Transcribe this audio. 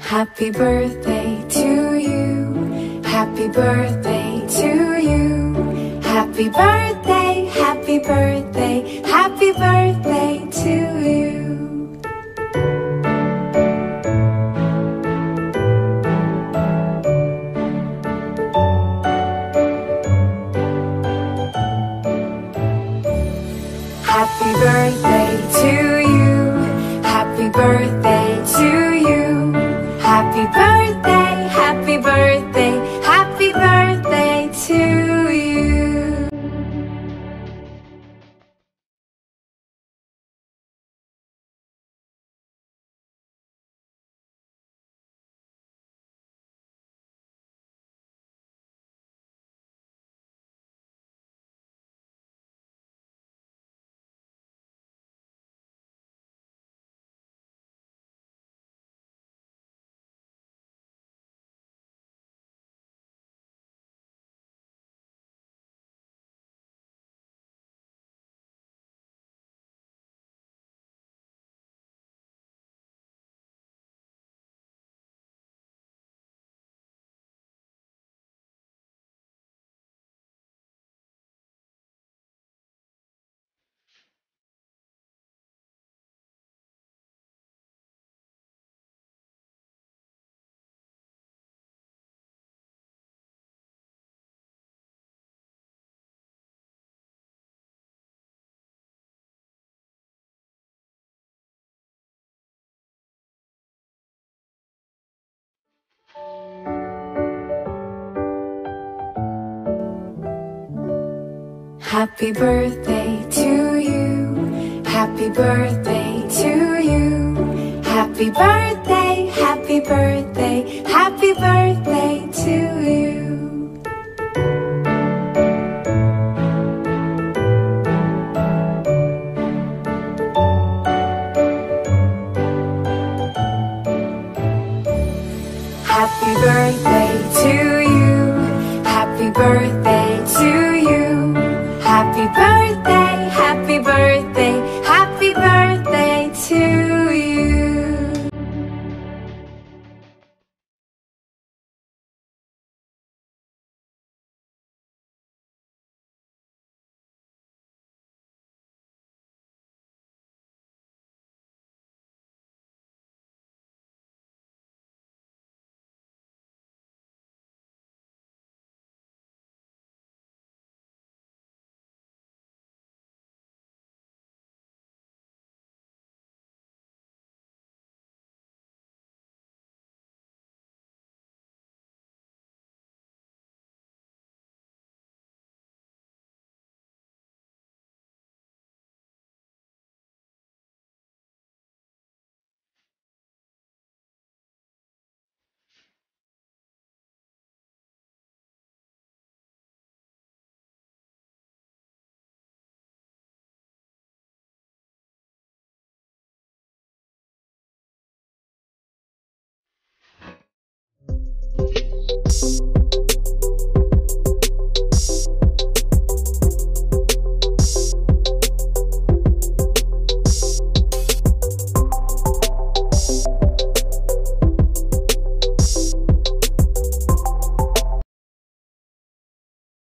Happy birthday to you. Happy birthday to you. Happy birthday, happy birthday, happy birthday to you. Happy birthday to you. Happy birthday to you. Happy birthday, happy birthday, happy birthday to you. Happy birthday to you. Happy birthday to you. Happy birthday, happy birthday, happy birthday to you. Happy birthday to you. Happy birthday to you. Happy birthday, happy birthday, happy birthday to you.